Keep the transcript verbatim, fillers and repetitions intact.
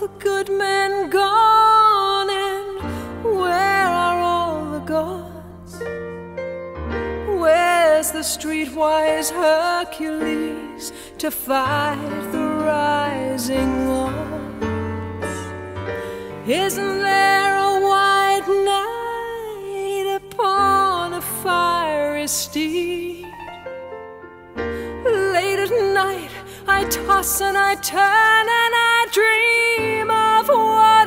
good men gone, and where are all the gods? Where's the streetwise Hercules to fight the rising odds? Isn't there a white knight upon a fiery steed? Late at night I toss and I turn and I dream of what